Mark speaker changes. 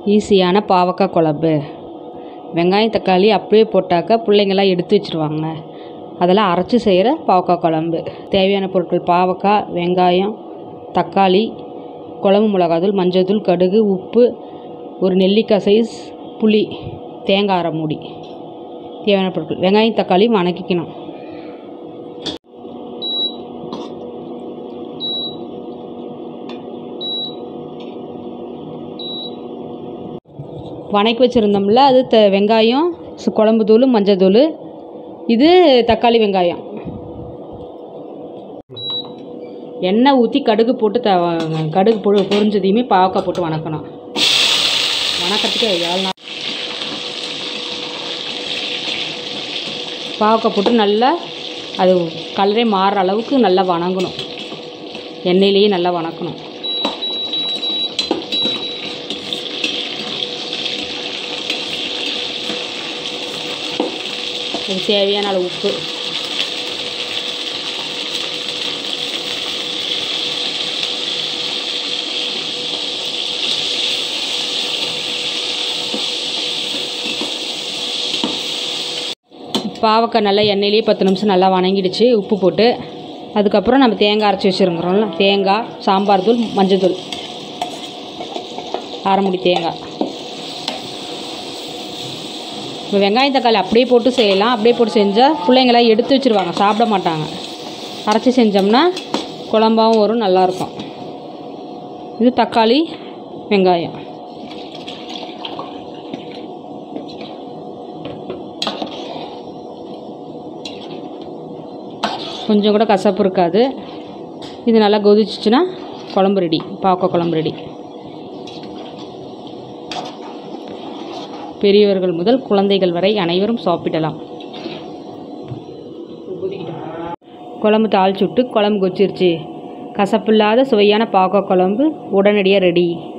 Speaker 1: ஈஸியான பாவக்காய் குழம்பு. வெங்காயம் தக்காளி அப்படியே போட்டாக்கா பிள்ளைங்கள்லாம் எடுத்து வச்சுருவாங்க. அதெல்லாம் அரைச்சி செய்கிற பாவக்காய் குழம்பு. தேவையான பொருட்கள்: பாவக்காய், வெங்காயம், தக்காளி, குழம்பு மிளகாத்தூள், மஞ்சள்தூள், கடுகு, உப்பு, ஒரு நெல்லிக்காய் சைஸ் புளி, தேங்காய் அரை மூடி. தேவையான பொருட்கள்: வெங்காயம் தக்காளி வணக்கிக்கணும். வணக்கி வச்சுருந்தோம்ல, அது வெங்காயம், குழம்பு தூள், மஞ்சள் தூள், இது தக்காளி வெங்காயம். எண்ணெய் ஊற்றி கடுகு போட்டு கடுகு பொரிஞ்சதையுமே பாவக்காய் போட்டு வணக்கணும். வணக்கிறதுக்கு எவ்வளோ நாள் பாவக்காய் போட்டு நல்லா அது கலரே மாறுற அளவுக்கு நல்லா வணங்கணும். எண்ணெயிலேயே நல்லா வணக்கணும். அதுக்கு தேவையான அளவு உப்பு, பாவக்காய் நல்லா எண்ணெயிலேயே 10 நிமிஷம் நல்லா வணங்கிடுச்சு. உப்பு போட்டு அதுக்கப்புறம் நம்ம தேங்காய் அரைச்சி வச்சுருக்கிறோம்ல, தேங்காய், சாம்பார் தூள், மஞ்சள் தூள், அரை மூடி தேங்காய். இப்போ வெங்காயம் தக்காளி அப்படியே போட்டு செய்யலாம். அப்படியே போட்டு செஞ்சால் பிள்ளைங்களாம் எடுத்து வச்சுருவாங்க, சாப்பிட மாட்டாங்க. அரைச்சி செஞ்சோம்னா குழம்பாகவும் வரும், நல்லாயிருக்கும். இது தக்காளி வெங்காயம். கொஞ்சம் கூட கசப்பு இருக்காது. இது நல்லா கொதிச்சிச்சுன்னா குழம்பு ரெடி, பாவக்காய் குழம்பு ரெடி. பெரியவர்கள் முதல் குழந்தைகள் வரை அனைவரும் சாப்பிடலாம். குழம்பு தாளிச்சு விட்டு குழம்பு கொதிச்சிருச்சு. கசப்பில்லாத சுவையான பாவக்காய் குழம்பு உடனடியாக ரெடி.